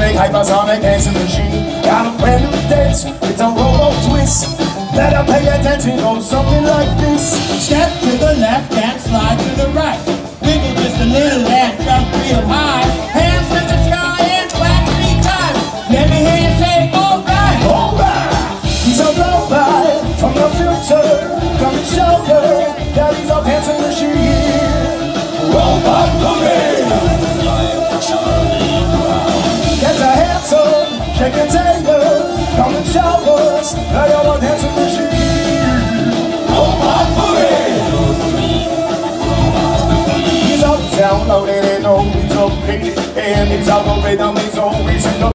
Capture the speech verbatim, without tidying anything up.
supersonic, hypersonic dancing machine. Got a brand new dance with a robo twist. Better pay attention, go something like this. Step to the left and slide to the right. Wiggle just a little and jump real high. Hands to the sky and clap three times. Let me hear you say alright. Alright! He's a robot from the future. Come and show her that he's a dancing machine. Robot movie! Get your hands up, shake your tail. Come and show us that you're a dancing machine. Robot movie! He's up, downloaded and always updated. And his algorithm is always in the